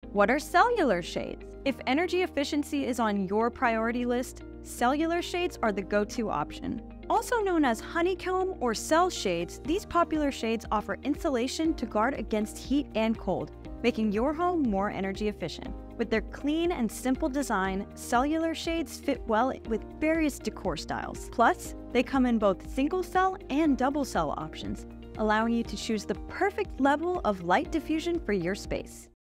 What are cellular shades? If energy efficiency is on your priority list, cellular shades are the go-to option. Also known as honeycomb or cell shades, these popular shades offer insulation to guard against heat and cold, making your home more energy efficient. With their clean and simple design, cellular shades fit well with various decor styles. Plus, they come in both single cell and double cell options, allowing you to choose the perfect level of light diffusion for your space.